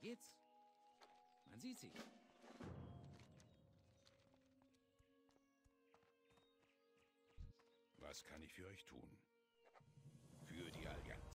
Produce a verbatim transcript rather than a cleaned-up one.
geht's? Man sieht sich. Was kann ich für euch tun? Für die Allianz.